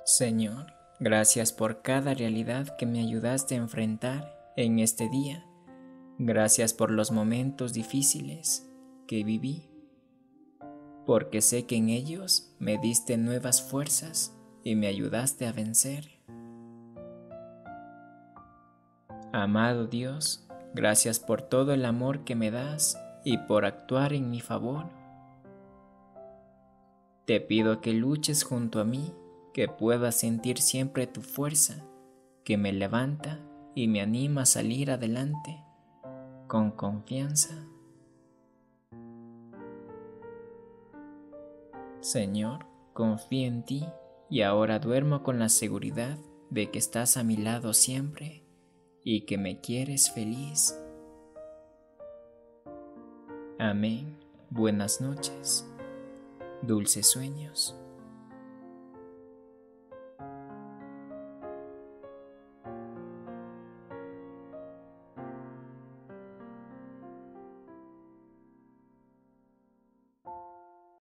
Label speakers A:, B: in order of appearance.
A: Señor, gracias por cada realidad que me ayudaste a enfrentar en este día. Gracias por los momentos difíciles que viví, porque sé que en ellos me diste nuevas fuerzas y me ayudaste a vencer. Amado Dios, gracias por todo el amor que me das y por actuar en mi favor. Te pido que luches junto a mí, que pueda sentir siempre tu fuerza, que me levanta y me anima a salir adelante con confianza. Señor, confío en ti y ahora duermo con la seguridad de que estás a mi lado siempre y que me quieres feliz. Amén. Buenas noches. Dulces sueños.